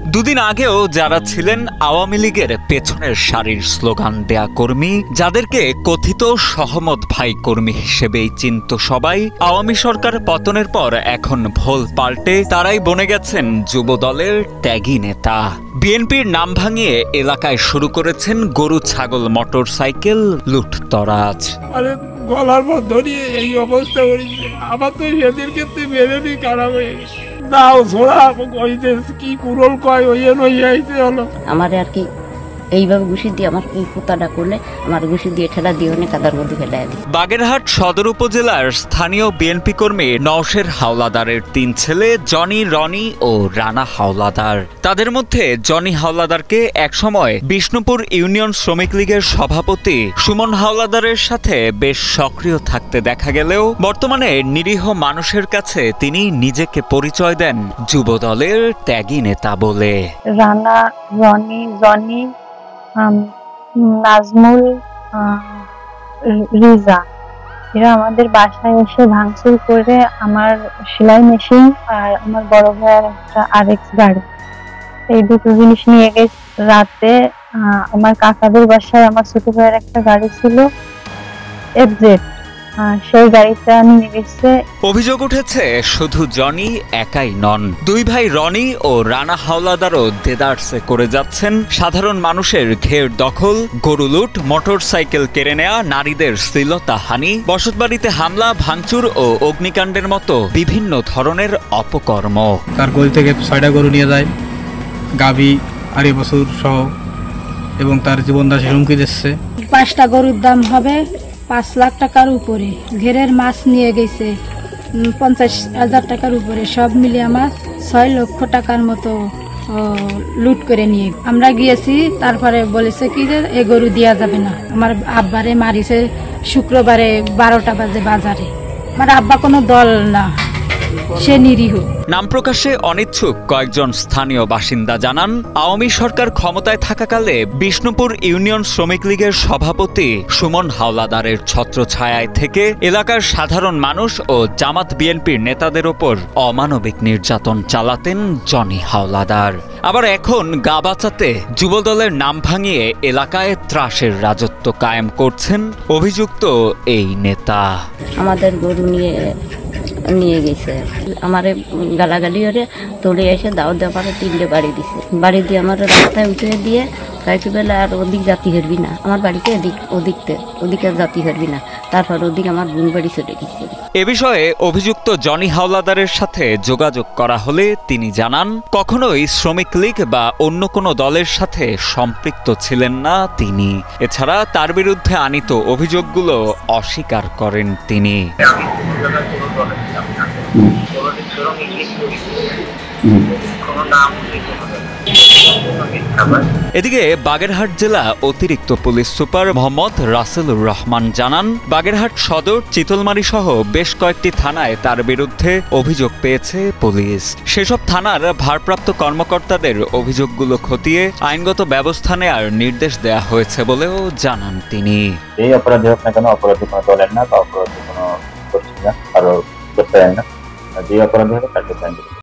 দুদিন আগেও যারা ছিলেন আওয়ামী লীগের পেছনের সারির স্লোগান দেয়া কর্মী, যাদেরকে কথিত সহমত ভাই কর্মী হিসেবেই চিনত সবাই, আওয়ামী সরকার পতনের পর এখন ভোল পাল্টে তারাই বনে গেছেন যুব দলের ত্যাগী নেতা। বিএনপির নাম ভাঙিয়ে এলাকায় শুরু করেছেন গরু ছাগল মোটরসাইকেল লুটতরাজ। গলার পর ধরিয়ে এই অবস্থা করেছে। আমার তো এদের ক্ষেত্রে মেরে দিই খারাপ হয়ে গেছে। দাও ছোড়া কইতে কি কুরল কয় হইয়াইতে হলো। আমার আর কি এইভাবে ঘুষি দিয়ে আমার কুতাটা করলে আমার ঘুষি দিয়ে ঠেলা দিয়ে অনেক কাদার মধ্যে ফেলাই দিই। বাগেরহাট সদর উপজেলার স্থানীয় বিএনপি কর্মী নওশের হাওলাদারের ৩ ছেলে জনি, রনি ও রানা হাওলাদার। তাদের মধ্যে জনি হাওলাদারকে একসময় বিষ্ণুপুর ইউনিয়ন শ্রমিক লীগের সভাপতি সুমন হাওলাদারের সাথে বেশ সক্রিয় থাকতে দেখা গেলেও বর্তমানে নিরীহ মানুষের কাছে তিনি নিজেকে পরিচয় দেন যুবদলের ত্যাগী নেতা বলে। রানা, রনি, জনি, নাজমুল, রিজা, এরা আমাদের বাসায় এসে ভাঙচুর করে আমার সেলাই মেশিন আর আমার বড় ভাইয়ের একটা RX গাড়ি, এই দুটো জিনিস নিয়ে গেছে। রাতে আমার কাকাদের বাসায় আমার ছোট ভাইয়ের একটা গাড়ি ছিল FZ, সেই গাড়িটা নিয়ে গেছে। অভিযোগ উঠেছে শুধু জনি একাই নন, দুই ভাই রনি ও রানা হাওলাদারও দেদারসে করে যাচ্ছেন সাধারণ মানুষের ঘের দখল, গরু লুট, মোটরসাইকেল কেড়ে নেয়া, নারীদের শ্লীলতাহানি, বসতবাড়িতে হামলা, ভাঙচুর ও অগ্নিকাণ্ডের মতো বিভিন্ন ধরনের অপকর্ম। তার গলি থেকে 6টা গরু নিয়ে যায়, গাভী, আড়াই বছর সহ, এবং তার জীবনদাসী হুমকি দিচ্ছে। 5টা গরুর দাম হবে 5 লাখ টাকার উপরে। ঘেরের মাছ নিয়ে গেছে 50,000 টাকার উপরে। সব মিলে আমার 6 লক্ষ টাকার মতো লুট করে নিয়ে আমরা গিয়েছি। তারপরে বলেছে কি যে এ গরু দেওয়া যাবে না। আমার আব্বারে মারিছে শুক্রবারে 12টা বাজে বাজারে। আমার আব্বা কোনো দল না, সে নিরীহ। নাম প্রকাশে অনিচ্ছুক কয়েকজন স্থানীয় বাসিন্দা জানান, আওয়ামী সরকার ক্ষমতায় থাকাকালে বিষ্ণুপুর ইউনিয়ন শ্রমিক লীগের সভাপতি সুমন হাওলাদারের ছত্রছায়ায় থেকে এলাকার সাধারণ মানুষ ও জামাত বিএনপির নেতাদের ওপর অমানবিক নির্যাতন চালাতেন জনি হাওলাদার। আবার এখন গা বাঁচাতে যুবদলের নাম ভাঙিয়ে এলাকায় ত্রাসের রাজত্ব কায়েম করছেন অভিযুক্ত এই নেতা। আমাদের গরু নিয়ে গেছে, আমারে গালাগালি করে তোলে এসে দাও দেওয়ারে 3টে বাড়ি দিছে। বাড়ি দিয়ে আমার রাস্তায় উঠে দিয়ে কাইতে বেলা আর ওদিক জাতি হারবি না, আমার বাড়িতে ওদিকে জাতি হারবি না। তারপর ওদিক আমার বোন বাড়ি চলে গেছে। এ বিষয়ে অভিযুক্ত জনি হাওলাদারের সাথে যোগাযোগ করা হলে তিনি জানান, কখনোই শ্রমিক লীগ বা অন্য কোনো দলের সাথে সম্পৃক্ত ছিলেন না তিনি। এছাড়া তার বিরুদ্ধে আনীত অভিযোগগুলো অস্বীকার করেন তিনি। এদিকে বাগেরহাট জেলা অতিরিক্ত পুলিশ সুপার মোহাম্মদ রাসেলুর রহমান জানান, বাগেরহাট সদর, চিতলমারী সহ বেশ কয়েকটি থানায় তার বিরুদ্ধে অভিযোগ পেয়েছে পুলিশ। সেসব থানার ভারপ্রাপ্ত কর্মকর্তাদের অভিযোগগুলো খতিয়ে আইনগত ব্যবস্থা নেওয়ার নির্দেশ দেয়া হয়েছে বলেও জানান তিনি। এই অপরাধী হোক না কেন, অপরাধী কোনো দলের না বা অপরাধী কোনো করছি না, কারো করতে না, যে অপরাধী হবে তাকে